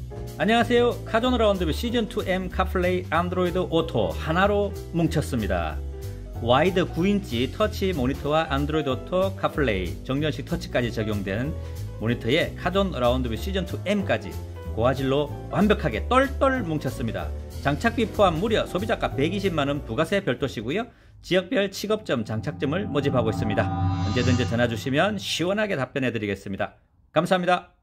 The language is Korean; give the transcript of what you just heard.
안녕하세요. 카존 라운드뷰 시즌2M 카플레이 안드로이드 오토 하나로 뭉쳤습니다. 와이드 9인치 터치 모니터와 안드로이드 오토 카플레이 정전식 터치까지 적용된 모니터에 카존 라운드뷰 시즌2M까지 고화질로 완벽하게 똘똘 뭉쳤습니다. 장착비 포함 무려 소비자가 120만원 부가세 별도시고요. 지역별 취급점 장착점을 모집하고 있습니다. 언제든지 전화 주시면 시원하게 답변해 드리겠습니다. 감사합니다.